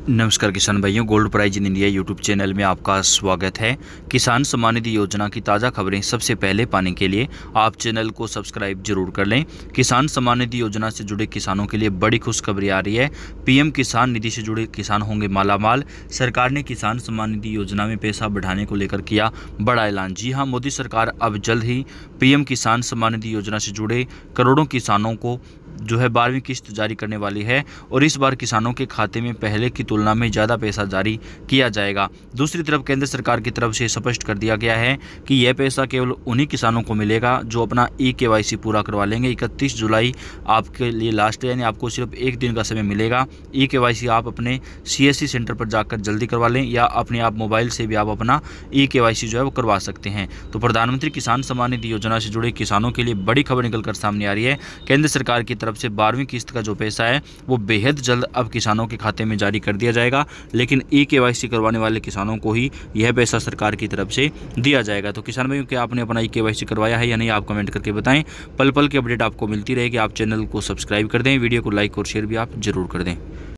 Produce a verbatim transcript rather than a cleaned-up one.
नमस्कार किसान भाइयों, gold prize in India YouTube channel में आपका स्वागत है। किसान सम्मान निधि योजना की ताज़ा खबरें सबसे पहले पाने के लिए आप चैनल को सब्सक्राइब जरूर कर लें। किसान सम्मान निधि योजना से जुड़े किसानों के लिए बड़ी खुशखबरी आ रही है। पीएम किसान निधि से जुड़े किसान होंगे मालामाल। सरकार ने किसान सम्मान निधि योजना में पैसा बढ़ाने को लेकर किया बड़ा ऐलान। जी हाँ, मोदी सरकार अब जल्द ही पीएम किसान सम्मान निधि योजना से जुड़े करोड़ों किसानों को जो है बारहवीं किस्त जारी करने वाली है और इस बार किसानों के खाते में पहले की तुलना में ज़्यादा पैसा जारी किया जाएगा। दूसरी तरफ केंद्र सरकार की तरफ से स्पष्ट कर दिया गया है कि यह पैसा केवल उन्हीं किसानों को मिलेगा जो अपना ई केवाईसी पूरा करवा लेंगे। इकतीस जुलाई आपके लिए लास्ट है, यानी आपको सिर्फ एक दिन का समय मिलेगा। ई केवाईसी आप अपने सीएससी सेंटर पर जाकर जल्दी करवा लें या अपने आप मोबाइल से भी आप अपना ई केवाईसी जो है वो करवा सकते हैं। तो प्रधानमंत्री किसान सम्मान निधि योजना से जुड़े किसानों के लिए बड़ी खबर निकलकर सामने आ रही है। केंद्र सरकार की तरफ से बारहवीं किस्त का जो पैसा है वो बेहद जल्द अब किसानों के खाते में जारी कर दिया जाएगा, लेकिन ई केवाईसी करवाने वाले किसानों को ही यह पैसा सरकार की तरफ से दिया जाएगा। तो किसान भाइयों, क्या आपने अपना ई केवाईसी करवाया है या नहीं, आप कमेंट करके बताएं। पल पल की अपडेट आपको मिलती रहेगी। आप चैनल को सब्सक्राइब कर दें, वीडियो को लाइक और शेयर भी आप जरूर कर दें।